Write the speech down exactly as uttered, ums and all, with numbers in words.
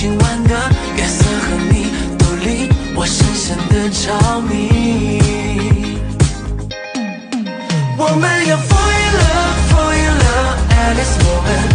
今晚的月色和你都令我深深的着迷。我们要 fall in love, fall in love at this moment。